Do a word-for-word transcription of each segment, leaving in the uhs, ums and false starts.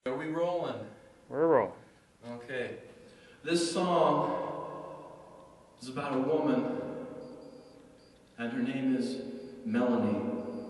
Are we rolling? We're rolling. Okay. This song is about a woman, and her name is Mélanie.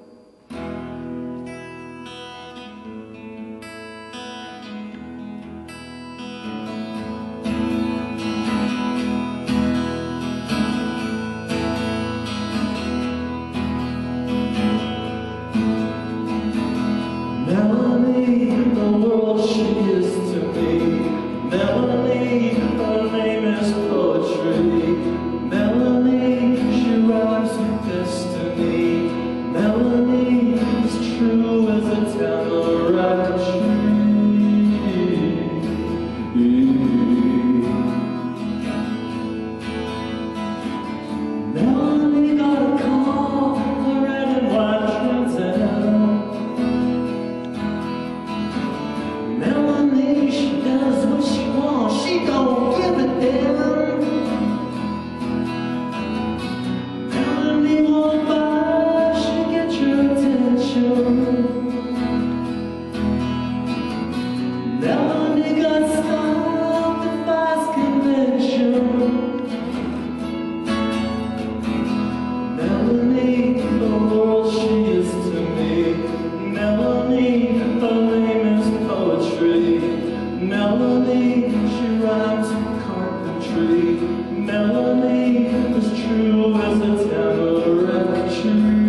Mélanie, the world she is to me. Mélanie, her name is poetry. Mélanie, she rhymes with destiny. Mélanie is true as a tamarack tree. Mélanie got a call, a red and white transcendent. Mélanie, she does what she wants, she don't give a damn. Mélanie won't buy, she'll get your attention. Mélanie got style, defies convention. Mélanie, the world she is to me. Mélanie, her name is poetry. Mélanie, she rhymes with carpentry. Mélanie is true as a tamarack tree.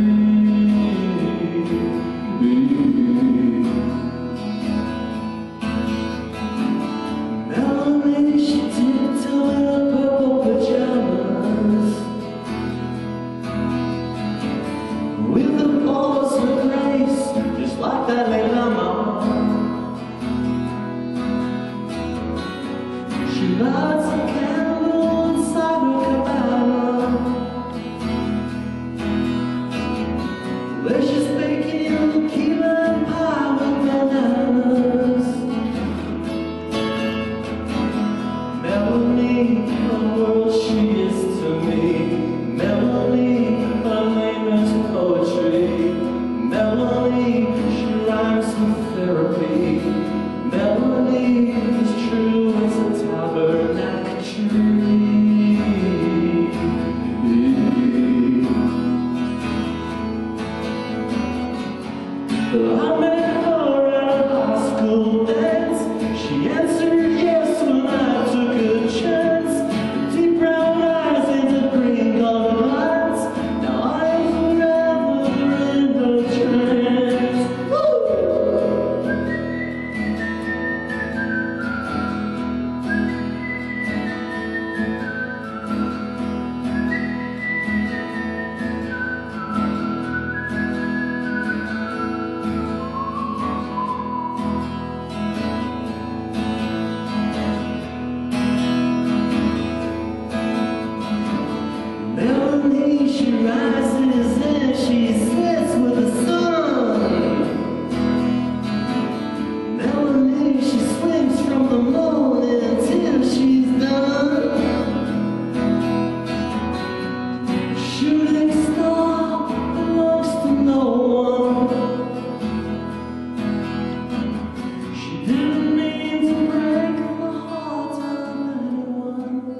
Mélanie, she tiptoed in her purple pajamas with the pose of grace, just like that lady mama. She lights a candle inside her cabana, where she's baking key lime pie with bananas. Mélanie, the world she is to me. Mélanie, her name is poetry. Mélanie, she rhymes with therapy. Mélanie is true as a tabernacle tree. I met her at a high school dance. She answered yes when I took a chance. Deep brown eyes into green golden lights. Now I am forever in the trance. Woo! Mélanie, she rises and she sets with the sun. Mélanie, she swings from the moon until she's done. Shooting star belongs to no one. She didn't mean to break the heart of anyone.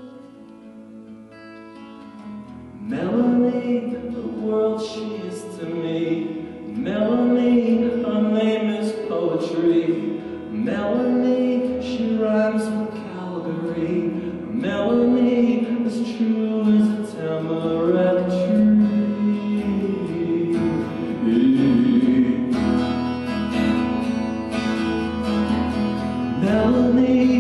Mélanie, the world she is to me. Mélanie, her name is poetry. Mélanie, she rhymes with Calgary. Mélanie is true as a tamarack tree. Mélanie.